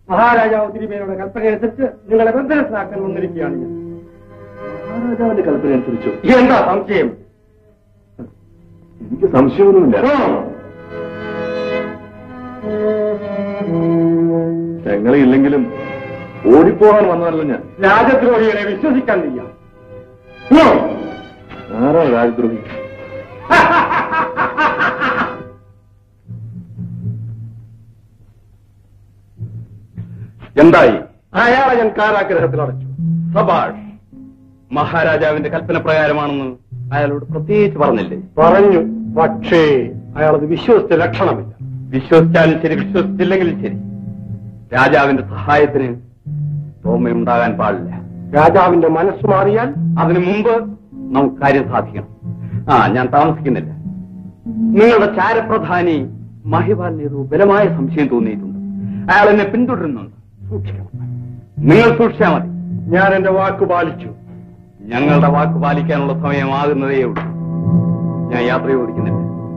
മഹാരാജാവ് തിരുമേനിയുടെ കൽപ്പനയനുസരിച്ച് നിങ്ങളെ ബന്ധനസ്ഥനാക്കാൻ വന്നിരിക്കുകയാണ് ഞാൻ. മഹാരാജാവിന്റെ കൽപ്പന അനുസരിച്ചു? എന്താ സംശയം? എനിക്ക് സംശയമൊന്നുമില്ല. ഞങ്ങളില്ലെങ്കിലും ഓടിപ്പോകാൻ വന്നതല്ല ഞാൻ. രാജദ്രോഹികളെ വിശ്വസിക്കാൻ വയ്യ. ആരാണ് രാജദ്രോഹി? എന്തായി? അയാളെ ഞാൻ കാരാഗ്രഹത്തിൽ അടച്ചു. സബാഷ്. മഹാരാജാവിന്റെ കൽപ്പന പ്രകാരമാണെന്ന് അയാളോട് പ്രത്യേകിച്ച് പറഞ്ഞില്ലേ? പറഞ്ഞു. പക്ഷേ അയാളത് വിശ്വസിച്ച ലക്ഷണമില്ല. വിശ്വസിച്ചാലും ശരി, വിശ്വസിച്ചില്ലെങ്കിലും ശരി, രാജാവിന്റെ സഹായത്തിന് തോമയുണ്ടാകാൻ പാടില്ല. രാജാവിന്റെ മനസ്സ് മാറിയാൽ അതിനു മുമ്പ് നമുക്ക് കാര്യം സാധിക്കണം. ഞാൻ താമസിക്കുന്നില്ല. നിങ്ങളുടെ ചാരപ്രധാനി മഹിപാലിന് ഏതോ ബലമായ സംശയം തോന്നിയിട്ടുണ്ട്. അയാൾ എന്നെ പിന്തുടരുന്നുണ്ട്. സൂക്ഷിക്കണം. നിങ്ങൾ സൂക്ഷിച്ചാൽ മതി. ഞാൻ എന്റെ വാക്ക് പാലിച്ചു. ഞങ്ങളുടെ വാക്ക് പാലിക്കാനുള്ള സമയമാകുന്നതേ ഉള്ളൂ. ഞാൻ യാത്ര ചോദിക്കുന്നില്ല.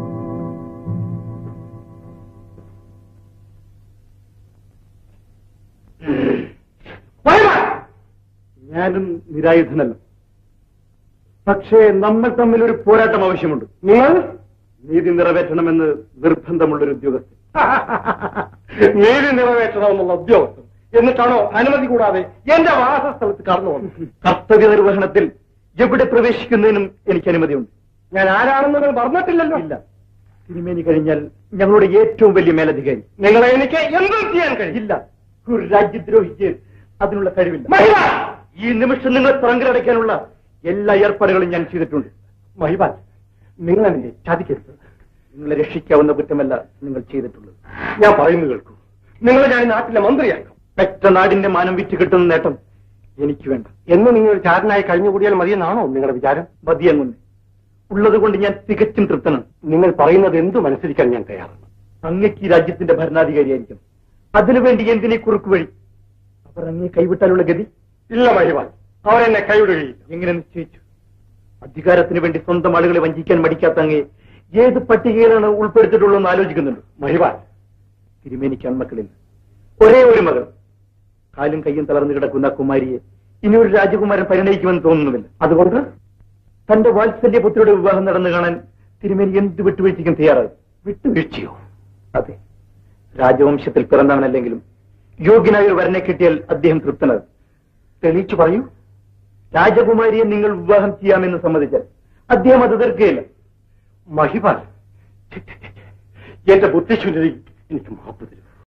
ഞാനും നിരായുധനല്ല. പക്ഷേ നമ്മൾ തമ്മിൽ ഒരു പോരാട്ടം ആവശ്യമുണ്ട്. നിങ്ങൾ നീതി നിറവേറ്റണമെന്ന് നിർബന്ധമുള്ളൊരു ഉദ്യോഗസ്ഥൻ. നീതി നിറവേറ്റണമെന്നുള്ള ഉദ്യോഗസ്ഥൻ എന്നിട്ടാണോ അനുമതി കൂടാതെ എന്റെ വാസസ്ഥലത്ത് കടന്നു വന്നത്? കർത്തവ്യ നിർവഹണത്തിൽ എവിടെ പ്രവേശിക്കുന്നതിനും എനിക്ക് അനുമതിയുണ്ട്. ഞാൻ ആരാണെന്ന് നിങ്ങൾ പറഞ്ഞിട്ടില്ലല്ലോ. ഇല്ല. തിരുമേനി കഴിഞ്ഞാൽ ഞങ്ങളുടെ ഏറ്റവും വലിയ മേലധികാരി. നിങ്ങളെ എനിക്ക് എന്തും ചെയ്യാൻ കഴിയില്ല. ഒരു രാജ്യദ്രോഹിക്ക് അതിനുള്ള കഴിവില്ല. ഈ നിമിഷം നിങ്ങളെ തുറങ്കിലടയ്ക്കാനുള്ള എല്ലാ ഏർപ്പാടുകളും ഞാൻ ചെയ്തിട്ടുണ്ട്. മഹിപാൽ, നിങ്ങൾ എന്നെ ചതിക്കരുത്. നിങ്ങളെ രക്ഷിക്കാവുന്ന കുറ്റമല്ല നിങ്ങൾ ചെയ്തിട്ടുള്ളത്. ഞാൻ പറയുന്നത് കേൾക്കൂ. നിങ്ങളെ ഞാൻ നാട്ടിലെ മന്ത്രിയാക്കാം. പെറ്റ നാടിന്റെ മാനം വിറ്റ് കിട്ടുന്ന നേട്ടം എനിക്ക് വേണ്ട. എന്ന് നിങ്ങൾ ചാരനായി കഴിഞ്ഞുകൂടിയാൽ മതിയെന്നാണോ നിങ്ങളുടെ വിചാരം? മതിയെന്നുണ്ട്. ഉള്ളത് കൊണ്ട് ഞാൻ തികച്ചും തൃപ്തനാണ്. നിങ്ങൾ പറയുന്നത് എന്തും അനുസരിക്കാൻ ഞാൻ തയ്യാറാണ്. അങ്ങക്ക് ഈ രാജ്യത്തിന്റെ ഭരണാധികാരിയായിരിക്കും. അതിനുവേണ്ടി എന്തിനെ കുറുക്ക് വഴി? അവർ അങ്ങേ കൈവിട്ടാലുള്ള ഗതി? ഇല്ല മഹിപാൽ, അവരെന്നെ കൈവിടുകയില്ല. എങ്ങനെ നിശ്ചയിച്ചു? അധികാരത്തിന് വേണ്ടി സ്വന്തം ആളുകളെ വഞ്ചിക്കാൻ മടിക്കാത്ത അങ്ങേ ഏത് പട്ടികയിലാണ് ഉൾപ്പെടുത്തിയിട്ടുള്ളതെന്ന് ആലോചിക്കുന്നുണ്ട്. മഹിപാൽ, തിരുമേനിക്കാൻ മക്കളിൽ ഒരേ ഒരു മകൾ, കാലും കയ്യും തളർന്നു കിടക്കുന്ന കുമാരിയെ ഇനി ഒരു രാജകുമാരൻ പരിണയിക്കുമെന്ന് തോന്നുന്നുമില്ല. അതുകൊണ്ട് തന്റെ വാത്സല്യ പുത്രിയുടെ വിവാഹം നടന്നു കാണാൻ തിരുമേനി എന്ത് വിട്ടുവീഴ്ചയ്ക്കും തയ്യാറായി. വിട്ടുവീഴ്ചയോ? അതെ. രാജവംശത്തിൽ പിറന്നവനല്ലെങ്കിലും യോഗ്യനായ ഒരു വരനെ കിട്ടിയാൽ അദ്ദേഹം തൃപ്തനാകും. തെളിയിച്ചു പറയൂ. രാജകുമാരിയെ നിങ്ങൾ വിവാഹം ചെയ്യാമെന്ന് സമ്മതിച്ചാൽ അദ്ദേഹം അത് എതിർക്കുകയില്ല. മഹിപാൽ, എന്റെ ബുദ്ധിശൂന്യതയിൽ എനിക്ക് മാപ്പ് തരും.